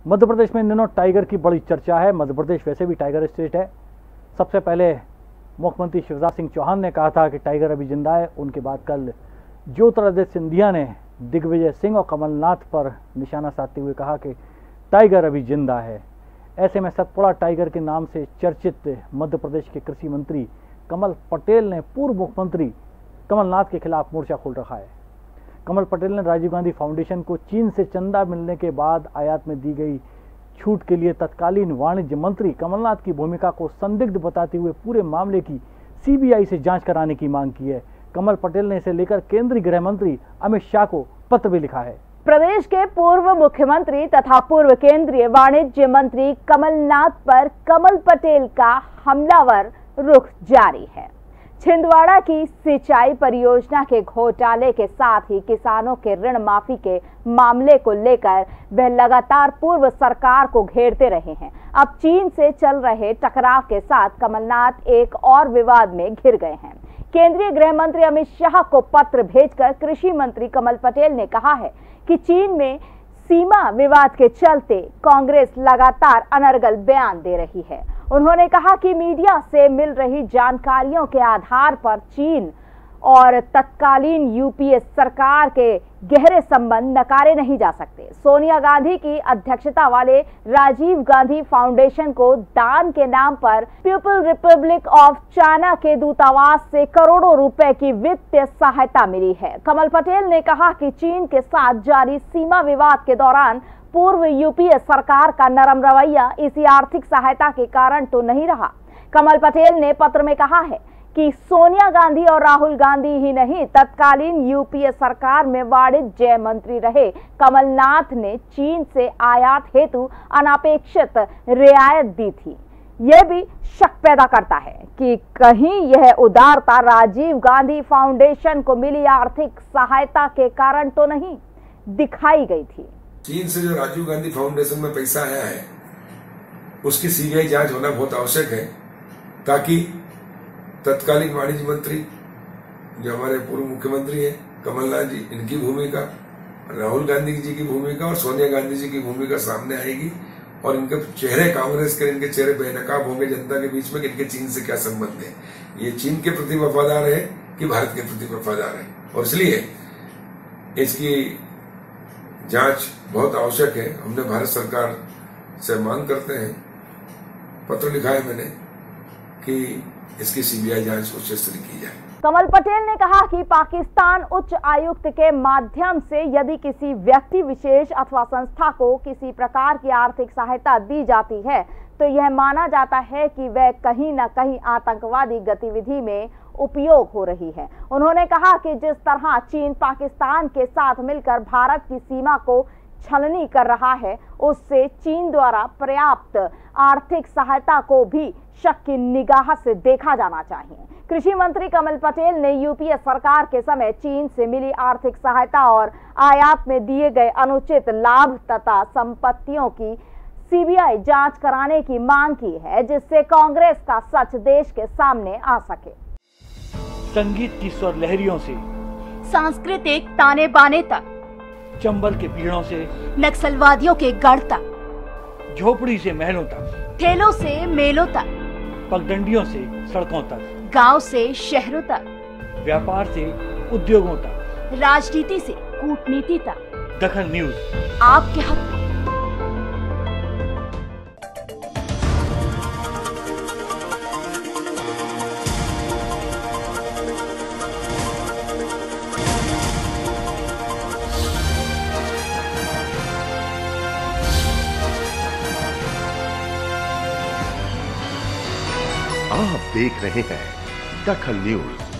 मध्य प्रदेश में इन दिनों टाइगर की बड़ी चर्चा है। मध्य प्रदेश वैसे भी टाइगर स्टेट है। सबसे पहले मुख्यमंत्री शिवराज सिंह चौहान ने कहा था कि टाइगर अभी जिंदा है। उनके बाद कल ज्योतिरादित्य सिंधिया ने दिग्विजय सिंह और कमलनाथ पर निशाना साधते हुए कहा कि टाइगर अभी जिंदा है। ऐसे में सतपुड़ा टाइगर के नाम से चर्चित मध्य प्रदेश के कृषि मंत्री कमल पटेल ने पूर्व मुख्यमंत्री कमलनाथ के खिलाफ मोर्चा खोल रखा है। कमल पटेल ने राजीव गांधी फाउंडेशन को चीन से चंदा मिलने के बाद आयात में दी गई छूट के लिए तत्कालीन वाणिज्य मंत्री कमलनाथ की भूमिका को संदिग्ध बताते हुए पूरे मामले की सीबीआई से जांच कराने की मांग की है। कमल पटेल ने इसे लेकर केंद्रीय गृह मंत्री अमित शाह को पत्र भी लिखा है। प्रदेश के पूर्व मुख्यमंत्री तथा पूर्व केंद्रीय वाणिज्य मंत्री कमलनाथ पर कमल पटेल का हमलावर रुख जारी है। छिंदवाड़ा की सिंचाई परियोजना के घोटाले के साथ ही किसानों के ऋण माफी के मामले को लेकर वह लगातार पूर्व सरकार को घेरते रहे हैं। अब चीन से चल रहे टकराव के साथ कमलनाथ एक और विवाद में घिर गए हैं। केंद्रीय गृह मंत्री अमित शाह को पत्र भेजकर कृषि मंत्री कमल पटेल ने कहा है कि चीन में सीमा विवाद के चलते कांग्रेस लगातार अनर्गल बयान दे रही है। उन्होंने कहा कि मीडिया से मिल रही जानकारियों के आधार पर चीन और तत्कालीन यूपीए सरकार के गहरे संबंध नकारे नहीं जा सकते। सोनिया गांधी की अध्यक्षता वाले राजीव गांधी फाउंडेशन को दान के नाम पर पीपल रिपब्लिक ऑफ चाइना के दूतावास से करोड़ों रुपए की वित्तीय सहायता मिली है। कमल पटेल ने कहा कि चीन के साथ जारी सीमा विवाद के दौरान पूर्व यूपीए सरकार का नरम रवैया इसी आर्थिक सहायता के कारण तो नहीं रहा। कमल पटेल ने पत्र में कहा है कि सोनिया गांधी और राहुल गांधी ही नहीं, तत्कालीन यूपीए सरकार में वाणिज्य मंत्री रहे कमलनाथ ने चीन से आयात हेतु अनापेक्षित रियायत दी थी। यह भी शक पैदा करता है कि कहीं यह उदारता राजीव गांधी फाउंडेशन को मिली आर्थिक सहायता के कारण तो नहीं दिखाई गई थी। चीन से जो राजीव गांधी फाउंडेशन में पैसा आया है उसकी सीबीआई जांच होना बहुत आवश्यक है, ताकि तत्कालीन वाणिज्य मंत्री जो हमारे पूर्व मुख्यमंत्री हैं कमलनाथ जी, इनकी भूमिका, राहुल गांधी जी की भूमिका और सोनिया गांधी जी की भूमिका सामने आएगी और इनके चेहरे, कांग्रेस के इनके चेहरे बेनकाब होंगे जनता के बीच में कि इनके चीन से क्या संबंध है, ये चीन के प्रति वफादार है कि भारत के प्रति वफादार है। और इसलिए इसकी जांच बहुत आवश्यक है। हमने भारत सरकार से मांग करते हैं, पत्र लिखा है मैंने कि इसकी सीबीआई जांच उच्च स्तरीय की जाए। कमल पटेल ने कहा कि पाकिस्तान उच्च आयुक्त के माध्यम से यदि किसी व्यक्ति विशेष अथवा संस्था को किसी प्रकार की आर्थिक सहायता दी जाती है तो यह माना जाता है कि वह कहीं न कहीं आतंकवादी गतिविधि में उपयोग हो रही है। उन्होंने कहा कि जिस तरह चीन पाकिस्तान के साथ मिलकर भारत की सीमा को छलनी कर रहा है, उससे चीन द्वारा पर्याप्त आर्थिक सहायता को भी शक की निगाह से देखा जाना चाहिए। कृषि मंत्री कमल पटेल ने यूपीए सरकार के समय चीन से मिली आर्थिक सहायता और आयात में दिए गए अनुचित लाभ तथा संपत्तियों की सीबीआई जांच कराने की मांग की है, जिससे कांग्रेस का सच देश के सामने आ सके। संगीत की स्वर लहरियों से सांस्कृतिक ताने बाने तक, चंबल के पीड़ों से नक्सलवादियों के गढ़ तक, झोपड़ी से महलों तक, ठेलों से मेलों तक, पगडंडियों से सड़कों तक, गांव से शहरों तक, व्यापार से उद्योगों तक, राजनीति से कूटनीति तक, दखल न्यूज आपके हक में। आप देख रहे हैं दखल न्यूज।